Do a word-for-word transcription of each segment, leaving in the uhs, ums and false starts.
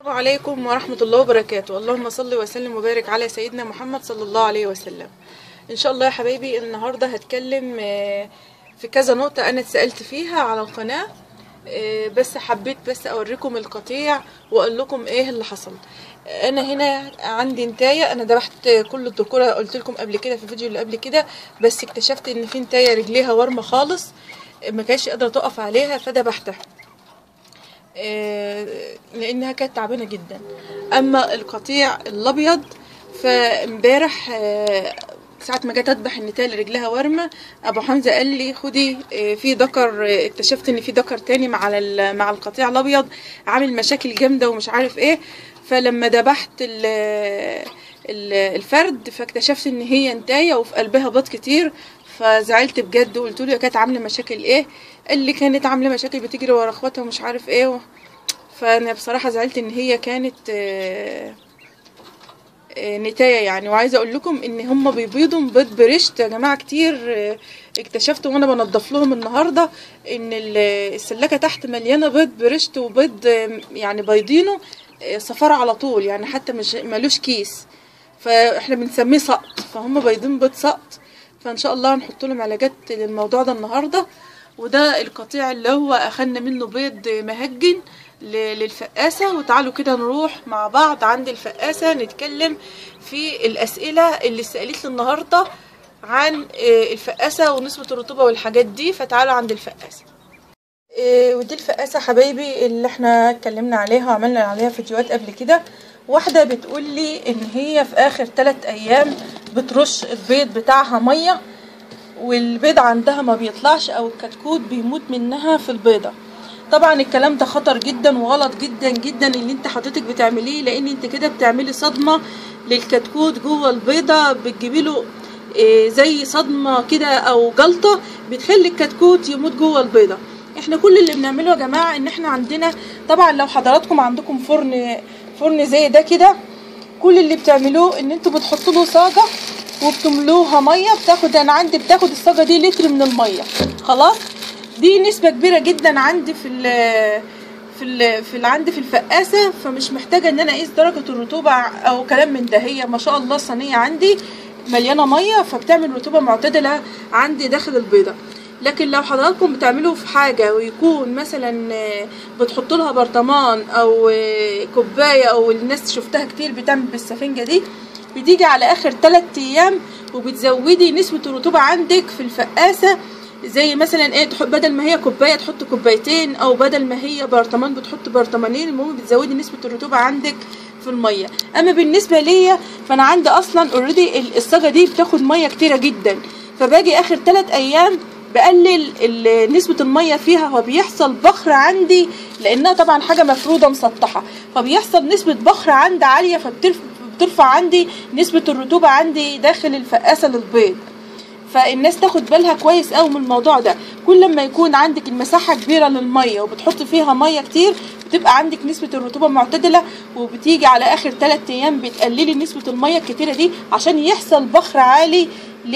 السلام عليكم ورحمة الله وبركاته. اللهم صل وسلم وبارك على سيدنا محمد صلى الله عليه وسلم. ان شاء الله يا حبايبي النهاردة هتكلم في كذا نقطة انا اتسألت فيها على القناة، بس حبيت بس اوريكم القطيع واقول لكم ايه اللي حصل. انا هنا عندي نتاية، انا ذبحت كل الذكورة قلت لكم قبل كده في الفيديو اللي قبل كده، بس اكتشفت ان في نتاية رجليها ورمة خالص ما كانتش قادرة تقف عليها فذبحتها لانها كانت تعبانه جدا. اما القطيع الابيض فامبارح ساعه ما جت اذبح النتايه اللي رجلها ورمه، ابو حمزه قال لي خدي في ذكر، اكتشفت ان في ذكر تاني مع مع القطيع الابيض عامل مشاكل جامده ومش عارف ايه. فلما ذبحت الفرد فاكتشفت ان هي نتايه وفي قلبها بيض كتير، فزعلت بجد وقلت له كانت عامله مشاكل ايه؟ اللي كانت عامله مشاكل بتجري ورا اخواتها ومش عارف ايه. فانا بصراحه زعلت ان هي كانت نتايه يعني. وعايزه اقول لكم ان هم بيبيضوا بيض برشت يا جماعه كتير. اكتشفت وانا بنضف لهم النهارده ان السلاكه تحت مليانه بيض برشت وبيض يعني بيضينه صفار على طول، يعني حتى مش ملوش كيس، فاحنا بنسميه سقط، فهم بيضين بيض سقط. فان شاء الله هنحط لهم علاجات للموضوع ده النهارده. وده القطيع اللي هو اخدنا منه بيض مهجن للفقاسه. وتعالوا كده نروح مع بعض عند الفقاسه نتكلم في الاسئله اللي سالت لي النهارده عن الفقاسه ونسبه الرطوبه والحاجات دي. فتعالوا عند الفقاسه. ودي الفقاسه حبايبي اللي احنا اتكلمنا عليها وعملنا عليها فيديوهات قبل كده. واحده بتقول لي ان هي في اخر ثلاث ايام بترش البيض بتاعها ميه والبيض عندها ما بيطلعش او الكتكوت بيموت منها في البيضه. طبعا الكلام ده خطر جدا وغلط جدا جدا اللي انت حضرتك بتعمليه، لان انت كده بتعملي صدمه للكتكوت جوه البيضه، بتجيبي له زي صدمه كده او جلطه بتخلي الكتكوت يموت جوه البيضه. احنا كل اللي بنعمله يا جماعه ان احنا عندنا، طبعا لو حضراتكم عندكم فرن فرن زي ده كده، كل اللي بتعملوه ان انتوا بتحطوا له صاجه وبتملوها ميه. بتاخد انا عندي بتاخد الصاجه دي لتر من الميه خلاص. دي نسبه كبيره جدا عندي في ال في ال في اللي عندي في الفقاسه، فمش محتاجه ان انا اقيس درجه الرطوبه او كلام من ده. هي ما شاء الله الصينيه عندي مليانه ميه فبتعمل رطوبه معتدله عندي داخل البيضه. لكن لو حضراتكم بتعملوا في حاجه ويكون مثلا بتحطوا لها برطمان او كوبايه، او الناس شفتها كتير بتعمل بالسفنجه دي، بتيجي على اخر ثلاث ايام وبتزودي نسبه الرطوبه عندك في الفقاسه. زي مثلا ايه، بدل ما هي كوبايه تحط كوبايتين، او بدل ما هي برطمان بتحط برطمانين. المهم بتزودي نسبه الرطوبه عندك في الميه. اما بالنسبه ليا فانا عندي اصلا اوريدي الصاجه دي بتاخد ميه كتيره جدا، فباجي اخر ثلاث ايام بقلل نسبة المية فيها، فبيحصل بخر عندي لأنها طبعا حاجة مفرودة مسطحة، فبيحصل نسبة بخر عندي عالية، فبترفع عندي نسبة الرطوبة عندي داخل الفقاسة للبيض. فالناس تاخد بالها كويس قوي من الموضوع ده. كل ما يكون عندك المساحة كبيرة للمية وبتحط فيها مية كتير بتبقى عندك نسبة الرطوبة معتدلة، وبتيجي على آخر ثلاث أيام بتقللي نسبة المية الكتيرة دي عشان يحصل بخر عالي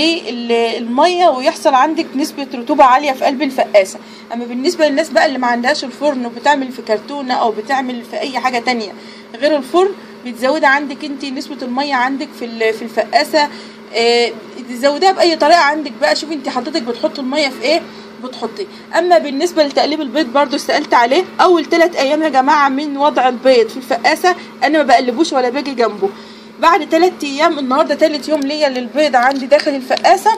للميه ويحصل عندك نسبه رطوبه عاليه في قلب الفقاسه. اما بالنسبه للناس بقى اللي ما عندهاش الفرن وبتعمل في كرتونه او بتعمل في اي حاجه تانية غير الفرن، بتزودي عندك انت نسبه الميه عندك في في الفقاسه. اه تزوديها باي طريقه عندك بقى. شوفي انت حضرتك بتحطي الميه في ايه بتحطي. اما بالنسبه لتقليب البيض برضو سالت عليه. اول ثلاث ايام يا جماعه من وضع البيض في الفقاسه انا ما بقلبوش ولا باجي جنبه. بعد ثلاث ايام، النهارده ثالث يوم ليا للبيض عندي داخل الفقاسه،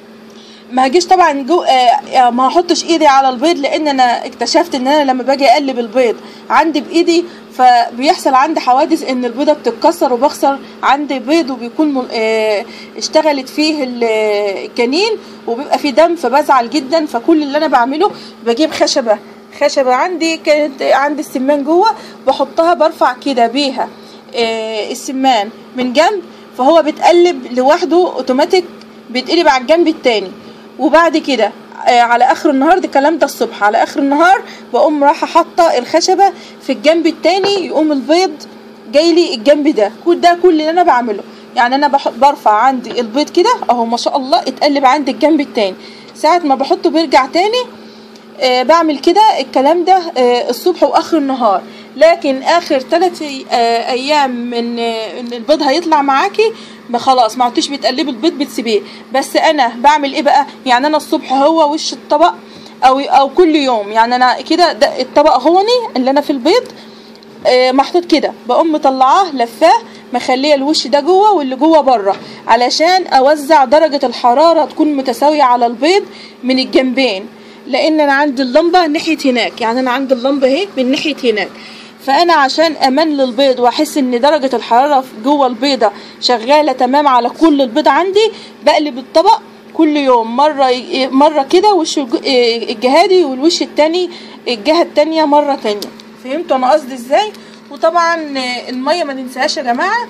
ما هجيش طبعا جو آه ما هحطش ايدي على البيض، لان انا اكتشفت ان انا لما باجي اقلب البيض عندي بايدي فبيحصل عندي حوادث ان البيضه بتتكسر وبخسر عندي بيض وبيكون آه اشتغلت فيه الجنين وبيبقى فيه دم، فبزعل جدا. فكل اللي انا بعمله بجيب خشبه خشبه عندي كانت عندي السمان جوه، بحطها برفع كده بيها آه السمان من جنب، فهو بتقلب لوحده اوتوماتيك بيتقلب على الجنب التاني. وبعد كده آه على اخر النهار، ده الكلام ده الصبح، على اخر النهار بقوم رايحه حاطه الخشبه في الجنب التاني، يقوم البيض جاي لي الجنب ده. كل ده كل اللي انا بعمله يعني. انا برفع عندي البيض كده اهو ما شاء الله اتقلب عندي الجنب التاني، ساعه ما بحطه بيرجع تاني. آه بعمل كده الكلام ده آه الصبح واخر النهار. لكن اخر ثلاث ايام من ان البيض هيطلع معاكي ما خلاص ما عدتيش بتقلبي البيض بتسيبيه. بس انا بعمل ايه بقى؟ يعني انا الصبح هو وش الطبق او او كل يوم، يعني انا كده الطبق هوني اللي انا في البيض آه محطوط كده، بقوم مطلعاه لفاه مخليه الوش ده جوه واللي جوه بره، علشان اوزع درجه الحراره تكون متساويه على البيض من الجنبين، لان انا عندي اللمبه ناحيه هناك، يعني انا عندي اللمبه اهي من ناحيه هناك. فانا عشان امان للبيض واحس ان درجه الحراره جوه البيضه شغاله تمام على كل البيض عندي، بقلب الطبق كل يوم مره مره كده وش الجهادي والوش التاني الجهه التانيه مره تانيه. فهمتوا انا قصدي ازاي؟ وطبعا الميه ما ننساهاش يا جماعه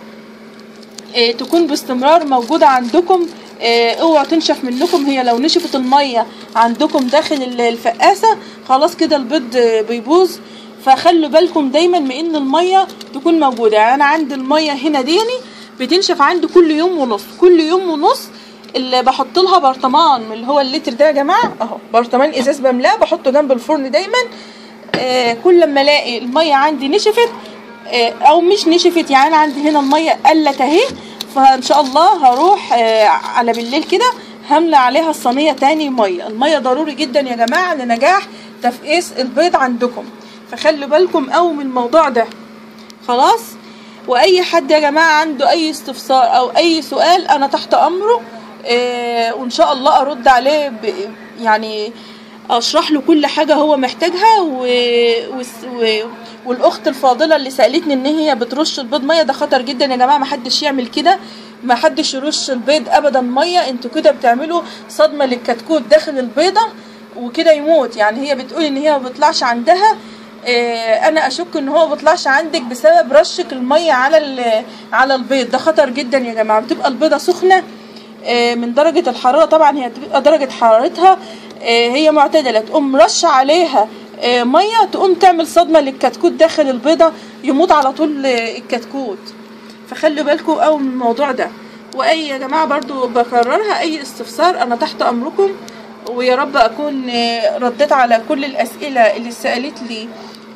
تكون باستمرار موجوده عندكم، اوعوا تنشف منكم. هي لو نشفت الميه عندكم داخل الفقاسه خلاص كده البيض بيبوظ. فخلوا بالكم دايما من ان الميه تكون موجوده. يعني انا عندي الميه هنا ديني بتنشف عندي كل يوم ونص، كل يوم ونص اللي بحط لها برطمان من اللي هو اللتر ده يا جماعه اهو، برطمان ازاز بملاه بحطه جنب الفرن دايما. آه كل لما الاقي الميه عندي نشفت آه او مش نشفت، يعني انا عندي هنا الميه قلت اهي، فان شاء الله هروح آه على بالليل كده هملى عليها الصينيه تاني ميه. الميه ضروري جدا يا جماعه لنجاح تفقيس البيض عندكم، فخلوا بالكم قوي من الموضوع ده. خلاص؟ واي حد يا جماعه عنده اي استفسار او اي سؤال انا تحت امره، آه وان شاء الله ارد عليه، يعني اشرح له كل حاجه هو محتاجها. و... و... والاخت الفاضله اللي سالتني ان هي بترش البيض ميه، ده خطر جدا يا جماعه، ما حدش يعمل كده، ما حدش يرش البيض ابدا ميه. انتوا كده بتعملوا صدمه للكتكوت داخل البيضه وكده يموت. يعني هي بتقول ان هي ما بيطلعش عندها، انا اشك ان هو ما بيطلعش عندك بسبب رشك الميه على على البيض. ده خطر جدا يا جماعه. بتبقى البيضه سخنه من درجه الحراره، طبعا هي بتبقى درجه حرارتها هي معتدله، تقوم رش عليها ميه تقوم تعمل صدمه للكتكوت داخل البيضه يموت على طول الكتكوت. فخلوا بالكم قوي من الموضوع ده. واي يا جماعه برضو بكررها، اي استفسار انا تحت امركم، ويا رب اكون رديت على كل الاسئله اللي سالت لي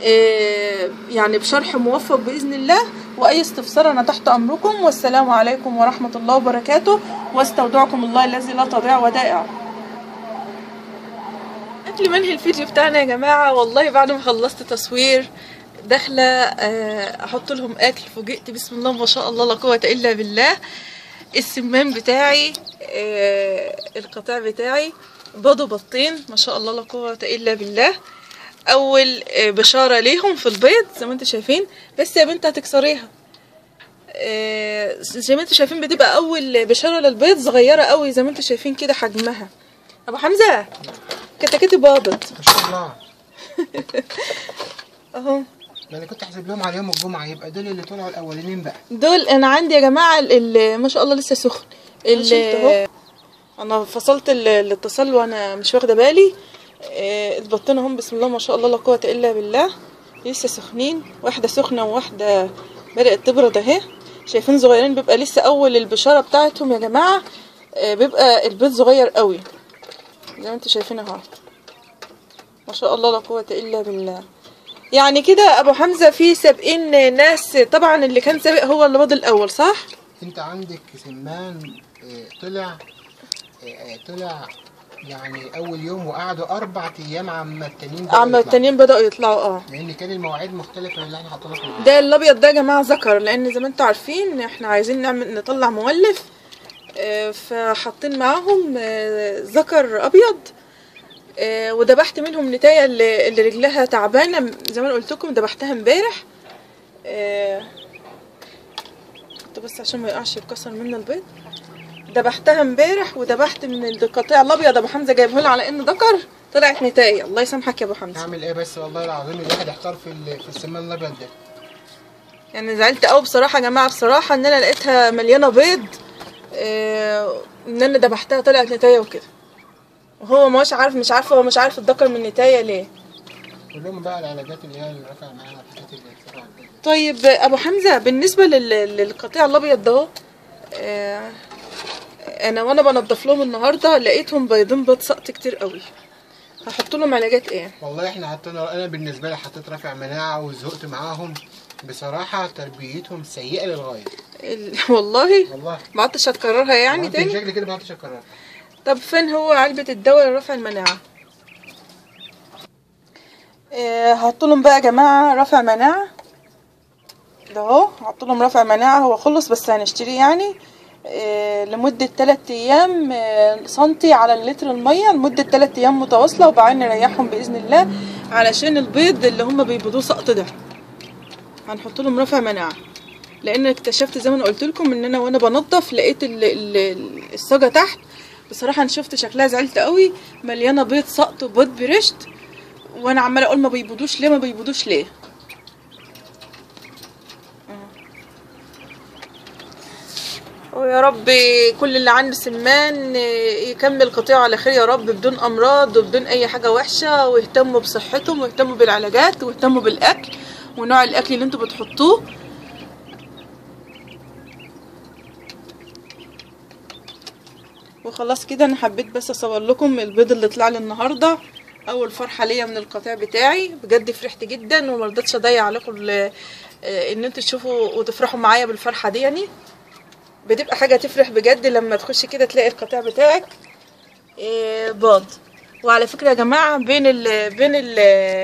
يعني بشرح موفق باذن الله. واي استفسار انا تحت امركم، والسلام عليكم ورحمه الله وبركاته، واستودعكم الله الذي لا تضيع ودائعه. قبل ما انهي الفيديو بتاعنا يا جماعه، والله بعد ما خلصت تصوير داخله احط لهم اكل، فوجئت بسم الله ما شاء الله لا قوه الا بالله السمان بتاعي القطاع بتاعي بيضوا بطين ما شاء الله لا قوه الا بالله. اول بشاره ليهم في البيض زي ما انتم شايفين، بس يا بنت هتكسريها. زي ما انتم شايفين بتبقى اول بشاره للبيض صغيره قوي زي ما انتم شايفين كده حجمها. ابو حمزه كتاكيتي بابض ما شاء الله اهو. انا كنت احسب لهم على يوم الجمعه يبقى دول اللي طلعوا الاولانيين بقى. دول انا عندي يا جماعه ما شاء الله لسه سخن. انا فصلت الاتصال وانا مش واخده بالي. البطين هم بسم الله ما شاء الله لا قوه الا بالله لسه سخنين، واحده سخنه وواحده بدات تبرد اهي. شايفين صغيرين، بيبقى لسه اول البشاره بتاعتهم يا جماعه، بيبقى البيض صغير قوي زي ما انتم شايفين اهو ما شاء الله لا قوه الا بالله. يعني كده ابو حمزه في سابقين ناس طبعا، اللي كان سابق هو اللي بيض الاول صح؟ انت عندك سمان طلع طلع يعني اول يوم وقعدوا اربع ايام عما التانيين بدأوا عما التانيين بدأوا يطلعوا اه لان كان المواعيد مختلفه من اللي احنا حاطينها في البيت. ده الابيض ده يا جماعه ذكر، لان زي ما انتم عارفين احنا عايزين نعمل نطلع مولف، فحاطين معاهم ذكر ابيض. وذبحت منهم نتايه اللي, اللي رجلها تعبانه زي ما قلت لكم، ذبحتها امبارح بس عشان ما يقعش يتكسر منه البيض. ذبحتها امبارح وذبحت من القطيع الابيض ابو حمزه جايبه لي على انه ذكر، طلعت نتايه. الله يسامحك يا ابو حمزه. اعمل ايه بس والله العظيم الواحد احتار في في السمان الابيض ده. يعني زعلت قوي بصراحه يا جماعه، بصراحه ان انا لقيتها مليانه بيض، اه ان انا ذبحتها طلعت نتايه وكده، وهو مش عارف مش عارف هو مش عارف الذكر من النتايه ليه. قول لهم بقى العلاجات اللي هي اللي رافعه معانا الحاجات اللي بتطلع. طيب ابو حمزه بالنسبه للقطيع الابيض ده، اه انا وانا بنضف لهم النهارده لقيتهم بيضين بيض سقط كتير قوي، هحط لهم علاجات ايه؟ والله احنا حطينا، انا بالنسبه لي حطيت رافع مناعه وزهقت معاهم بصراحه، تربيتهم سيئه للغايه. ال... والله والله ما عدتش هتكررها يعني انت تاني؟ شكلي كده ما عدتش اكررها. طب فين هو علبة الدواء لرفع المناعة؟ إيه هحط لهم بقى يا جماعة رفع مناعة ده اهو، هحط لهم رفع مناعة، هو خلص بس هنشتريه يعني إيه لمدة تلات ايام، إيه سنتي على اللتر المية لمدة تلات ايام متواصلة، وبعدين نريحهم بإذن الله علشان البيض اللي هم بيبيضوه سقط ده هنحط لهم رفع مناعة. لان اكتشفت زي ما انا قلت لكم ان انا وانا بنضف لقيت ال ال الصاجة تحت بصراحة، انا شفت شكلها زعلت قوي، مليانة بيض سقط وبيض برشت، وانا عمالة اقول ما بيبيضوش ليه ما بيبيضوش ليه. ويا رب كل اللي عنده سمان يكمل قطيعه على خير يا رب، بدون امراض وبدون اي حاجه وحشه، ويهتموا بصحتهم ويهتموا بالعلاجات ويهتموا بالاكل ونوع الاكل اللي انتوا بتحطوه. وخلاص كده انا حبيت بس اصور لكم البيض اللي طلع لي النهارده، اول فرحه ليا من القطيع بتاعي، بجد فرحت جدا وما رضيتش اضيع عليكم ان انتوا تشوفوا وتفرحوا معايا بالفرحه دي. يعني بتبقى حاجه تفرح بجد لما تخش كده تلاقي القطيع بتاعك باض. وعلى فكره يا جماعه بين ال بين ال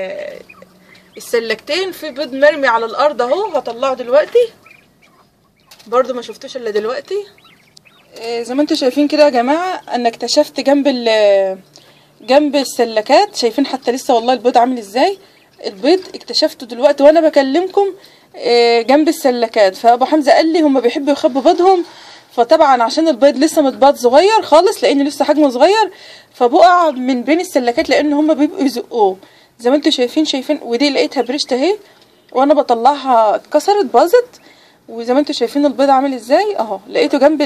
السلكتين في بيض مرمي على الارض اهو، هطلعه دلوقتي برضو ما شفتوش الا دلوقتي. زي ما انتوا شايفين كده يا جماعه، انا اكتشفت جنب ال جنب السلكات، شايفين حتى لسه والله البيض عامل ازاي. البيض اكتشفته دلوقتي وانا بكلمكم جنب السلكات، فابو حمزه قال لي هم بيحبوا يخبوا بيضهم، فطبعا عشان البيض لسه متباض صغير خالص لان لسه حجمه صغير، فبقع من بين السلكات لان هم بيبقوا يزقوه زي ما انتوا شايفين. شايفين ودي لقيتها برشت اهي وانا بطلعها اتكسرت باظت، وزي ما انتوا شايفين البيض عامل ازاي اهو، لقيته جنب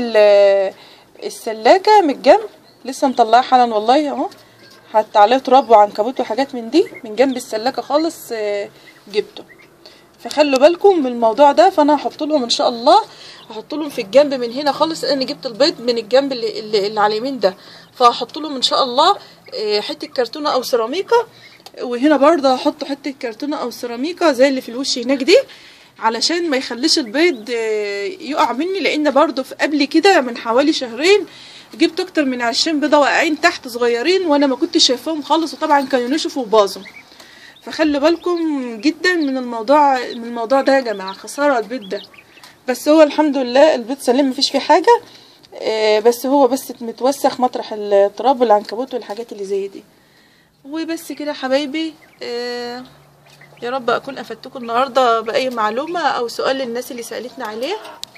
السلاكه من الجنب لسه مطلعها حالا والله اهو، حتى عليه تراب وعنكبوت وحاجات من دي من جنب السلاكه خالص جبته. فخلوا بالكم من الموضوع ده. فانا هحط لهم ان شاء الله، هحط لهم في الجنب من هنا خالص، لان جبت البيض من الجنب اللي, اللي, اللي على اليمين ده، فهحط لهم ان شاء الله حته كرتونه او سيراميكا، وهنا برضه هحط حته كرتونه او سيراميكا زي اللي في الوش هناك دي علشان ما يخليش البيض يقع مني، لان برضه في قبل كده من حوالي شهرين جبت اكتر من عشرين بيضه واقعين تحت صغيرين وانا ما كنتش شايفاهم خالص، وطبعا كانوا نشفوا وباظوا. فخلوا بالكم جدا من الموضوع من الموضوع ده يا جماعه، خساره البيض ده. بس هو الحمد لله البيض سليم مفيش فيه حاجه، بس هو بس متوسخ مطرح التراب والعنكبوت والحاجات اللي زي دي. وبس كده حبايبي، يا رب اكون افدتكم النهارده باي معلومه او سؤال للناس اللي سالتنا عليه.